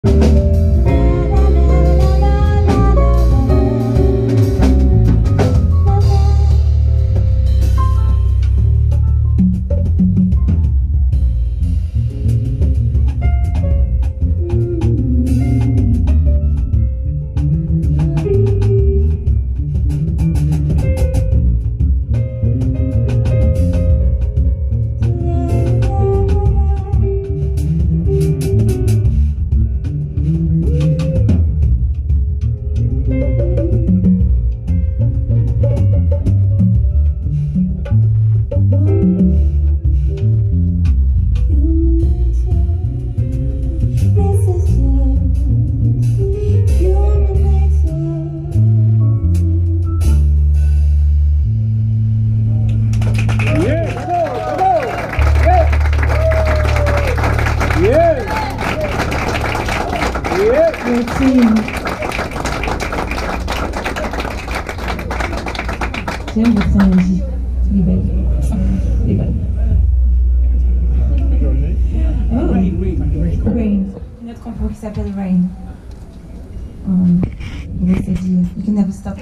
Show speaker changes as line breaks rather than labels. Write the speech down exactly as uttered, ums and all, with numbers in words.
J'aime votre énergie. Elle est belle. Elle est belle. Oh, Rain. Une autre compo qui s'appelle Rain. Um, on va essayer de dire You Can Never Stop.